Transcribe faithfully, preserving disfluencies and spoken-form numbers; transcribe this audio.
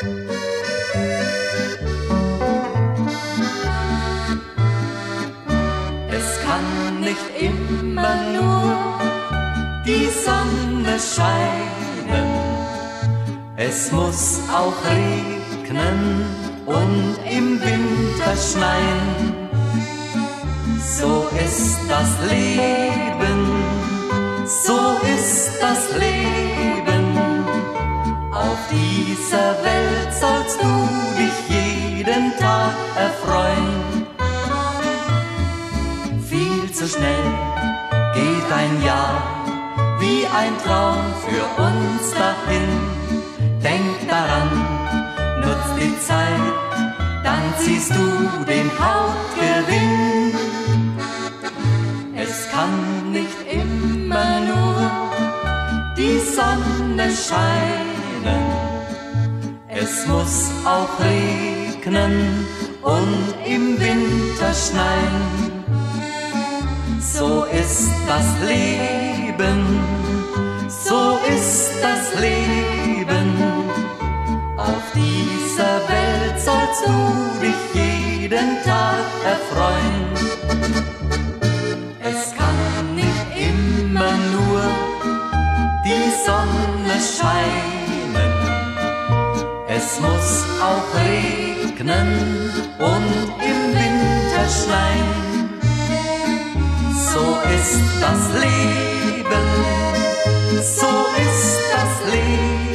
Es kann nicht immer nur die Sonne scheinen, es muss auch regnen und im Winter schneien. So ist das Leben, so ist das Leben. Auf dieser Welt sollst du dich jeden Tag erfreuen. Viel zu schnell geht ein Jahr wie ein Traum für uns dahin. Denk daran, nutz die Zeit, dann ziehst du den Hauptgewinn. Es kann nicht immer nur die Sonne scheinen, es muss auch regnen und im Winter schneien. So ist das Leben, so ist das Leben. Auf dieser Welt sollst du dich jeden Tag erfreuen. Es kann nicht immer nur die Sonne scheinen, es muss auch regnen und im Winter schneien. So ist das Leben, so ist das Leben.